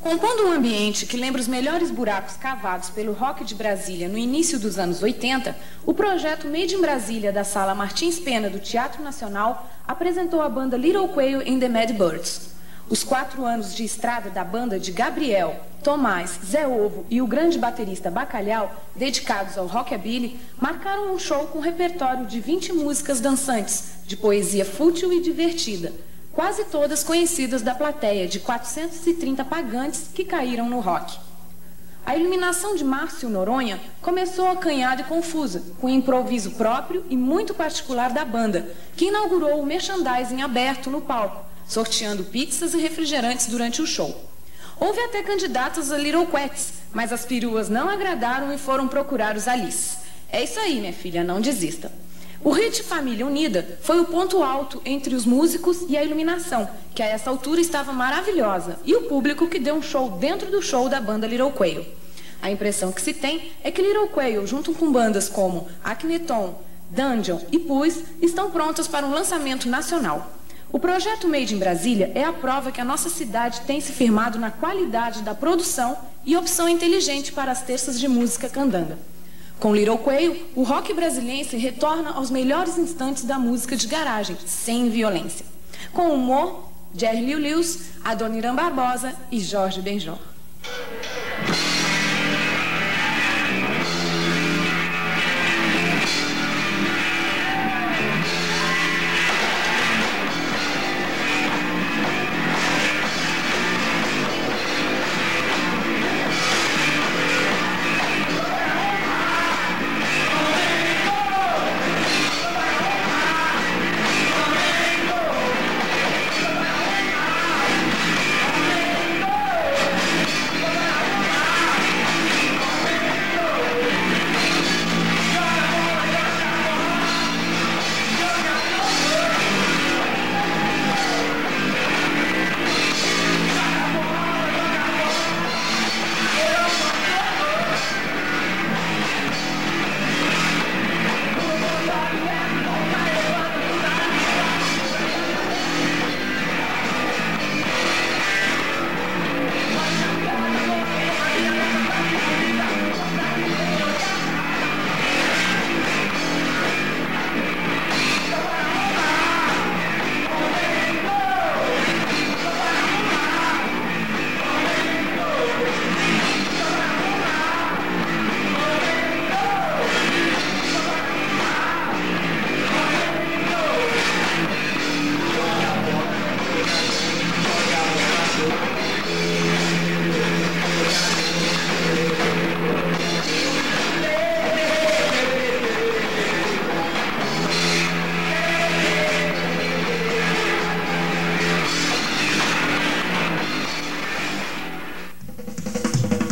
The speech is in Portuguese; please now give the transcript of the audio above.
Compondo um ambiente que lembra os melhores buracos cavados pelo rock de Brasília no início dos anos 80, o projeto Made in Brasília da Sala Martins Pena do Teatro Nacional apresentou a banda Little Quail and the Mad Birds. Os 4 anos de estrada da banda de Gabriel, Tomás, Zé Ovo e o grande baterista Bacalhau, dedicados ao rockabilly, marcaram um show com um repertório de 20 músicas dançantes, de poesia fútil e divertida, quase todas conhecidas da plateia de 430 pagantes que caíram no rock. A iluminação de Márcio Noronha começou acanhada e confusa, com um improviso próprio e muito particular da banda, que inaugurou o merchandising aberto no palco, sorteando pizzas e refrigerantes durante o show. Houve até candidatos a Little Quets, mas as peruas não agradaram e foram procurar os Alice. É isso aí, minha filha, não desista. O hit Família Unida foi o ponto alto entre os músicos e a iluminação, que a essa altura estava maravilhosa, e o público que deu um show dentro do show da banda Little Quail. A impressão que se tem é que Little Quail, junto com bandas como Akhenaton, Dungeon e Pus, estão prontas para um lançamento nacional. O projeto Made in Brasília é a prova que a nossa cidade tem se firmado na qualidade da produção e opção inteligente para as terças de música candanga. Com Little Quail, o rock brasiliense retorna aos melhores instantes da música de garagem, sem violência. Com humor, Jerry Lee Lewis, Adoniran Barbosa e Jorge Benjor.